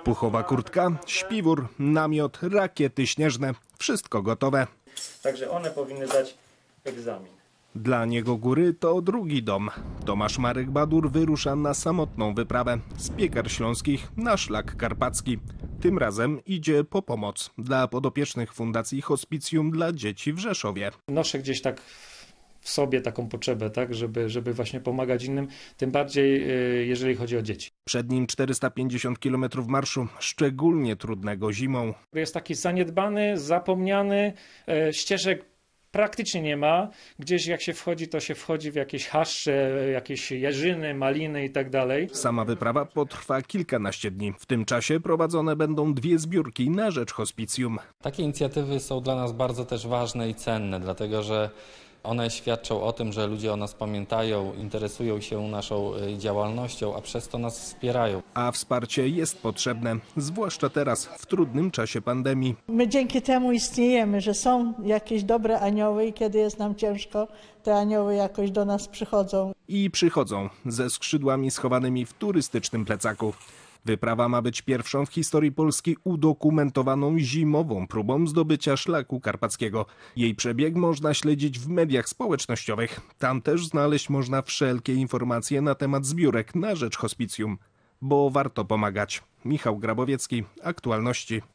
Puchowa kurtka, śpiwór, namiot, rakiety śnieżne. Wszystko gotowe. Także one powinny dać egzamin. Dla niego góry to drugi dom. Tomasz Marek Badur wyrusza na samotną wyprawę z Piekar Śląskich na szlak karpacki. Tym razem idzie po pomoc dla podopiecznych Fundacji Hospicjum dla Dzieci w Rzeszowie. Noszę gdzieś tak w sobie taką potrzebę, tak, żeby właśnie pomagać innym, tym bardziej jeżeli chodzi o dzieci. Przed nim 450 km marszu, szczególnie trudnego zimą. Jest taki zaniedbany, zapomniany, ścieżek praktycznie nie ma. Gdzieś jak się wchodzi, to się wchodzi w jakieś chaszcze, jakieś jeżyny, maliny i tak dalej. Sama wyprawa potrwa kilkanaście dni. W tym czasie prowadzone będą 2 zbiórki na rzecz hospicjum. Takie inicjatywy są dla nas bardzo też ważne i cenne, dlatego że one świadczą o tym, że ludzie o nas pamiętają, interesują się naszą działalnością, a przez to nas wspierają. A wsparcie jest potrzebne, zwłaszcza teraz, w trudnym czasie pandemii. My dzięki temu istniejemy, że są jakieś dobre anioły i kiedy jest nam ciężko, te anioły jakoś do nas przychodzą. I przychodzą ze skrzydłami schowanymi w turystycznym plecaku. Wyprawa ma być pierwszą w historii Polski udokumentowaną zimową próbą zdobycia szlaku karpackiego. Jej przebieg można śledzić w mediach społecznościowych. Tam też znaleźć można wszelkie informacje na temat zbiórek na rzecz hospicjum. Bo warto pomagać. Michał Grabowiecki, Aktualności.